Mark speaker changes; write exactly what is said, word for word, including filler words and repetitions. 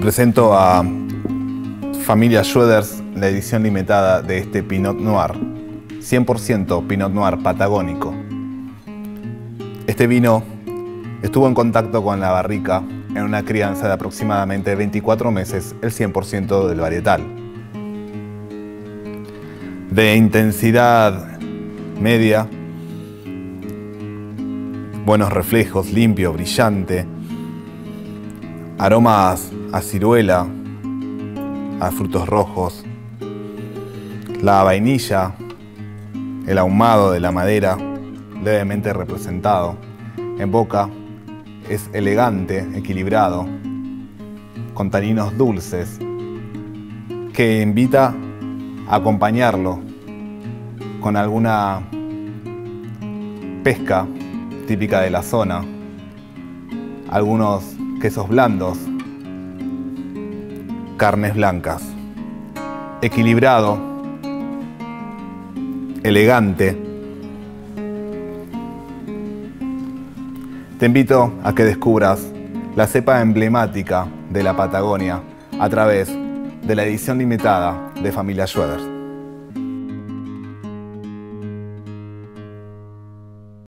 Speaker 1: presento a Familia Schroeders, la edición limitada de este Pinot Noir, cien por ciento Pinot Noir patagónico. Este vino estuvo en contacto con la barrica en una crianza de aproximadamente veinticuatro meses, el cien por ciento del varietal. De intensidad media, buenos reflejos, limpio, brillante, aromas a ciruela, a frutos rojos, la vainilla, el ahumado de la madera levemente representado. En boca es elegante, equilibrado, con taninos dulces, que invita a acompañarlo con alguna pesca típica de la zona, algunos quesos blandos, carnes blancas. Equilibrado, elegante. Te invito a que descubras la cepa emblemática de la Patagonia a través de la edición limitada de Familia Schroeders.